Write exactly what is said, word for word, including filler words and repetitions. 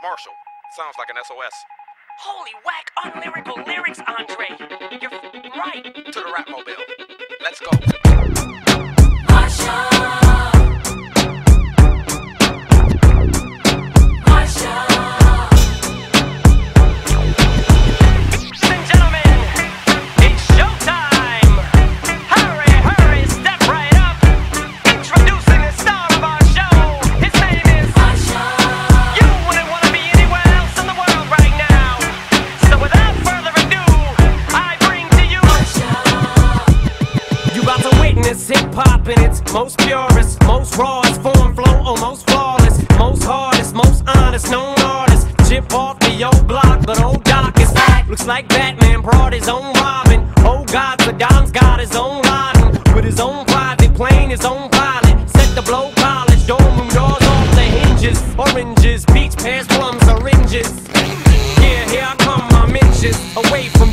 Marshall, sounds like an S O S. Holy whack, unlyrical lyrics, Andre. You're f***ing right. To the rap mobile. Let's go. Marshall. Hip-hop in its most purest, most rawest form, flow almost flawless, most hardest, most honest, known artist. Chip off the old block, but old Doc is back. Looks like Batman brought his own Robin. Oh God, Saddam's got his own Laden, with his own private plane, his own pilot. Set the blow polish, dorm room doors off the hinges. Oranges, peach, pears, plums, oranges. Yeah, here I come, my mentions away from